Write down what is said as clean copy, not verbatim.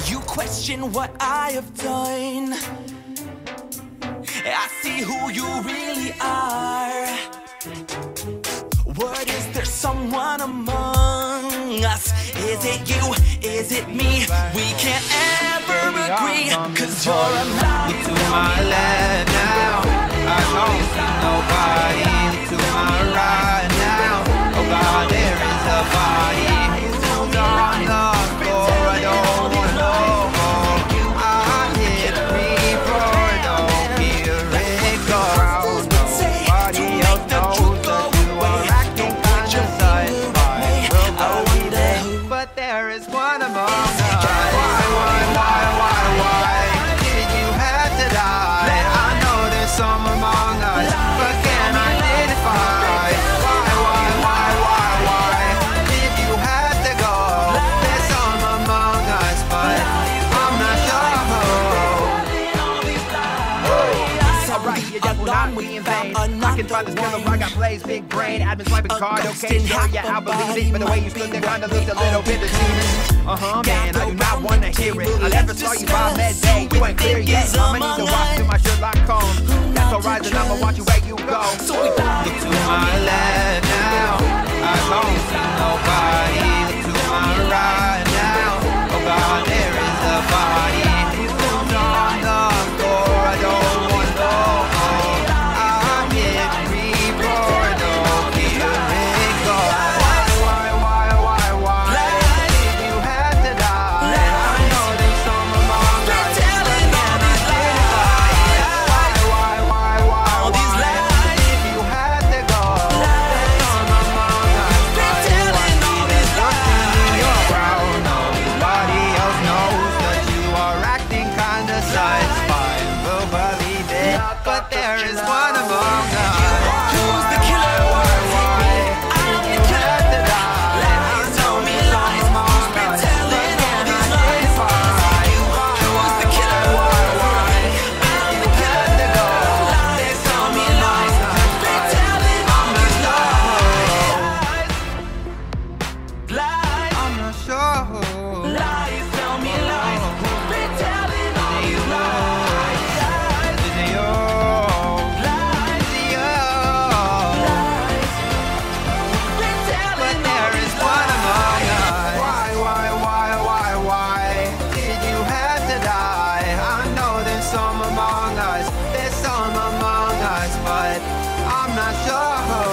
You question what I have done. I see who you really are. What is there someone among us? Is it you? Is it me? We can't ever agree, 'cause you're a lie. To my left now, I don't see nobody. To my right now, oh God, there is a body. Who's on the floor? I don't want no more. I hit before, don't hear it go. Nobody else knows that you are acting kind of sus. I will believe it, but there is one among us. Why did you have to die? I know there's some among us, but can I identify? Why did you have to go? There's some among us, but I'm not sure. Alright, your death will not be in vain. I can try this killer, I got plays, big brain. Admin swiping card, okay, sure, yeah, I believe it. But the way you stood there kinda looked a little bit deceiving. Man, I do not wanna hear it. I never saw you by midday, you ain't clear yet. I'ma need to watch through my Sherlock Holmes. That's alright, then I'ma watch you where you go. Look to my left now, I don't see nobody. Look to my right now, oh God, there is a body. Who's on the floor? I don't want no more. I hit before, don't hear it go. But there is one among us. Who's the killer? I'm the killer. Lies, tell me lies. Who's been telling all these lies? Who's the killer? I'm the killer. Lies, tell me lies. Who's been telling all these lies? Lies, I'm not sure. Lies, tell me lies. Who's been telling all these lies? Some among us, there's some among us, but I'm not sure.